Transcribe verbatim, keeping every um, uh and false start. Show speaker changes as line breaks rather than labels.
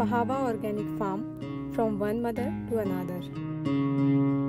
Bahawa Organic Farm, from one mother to another.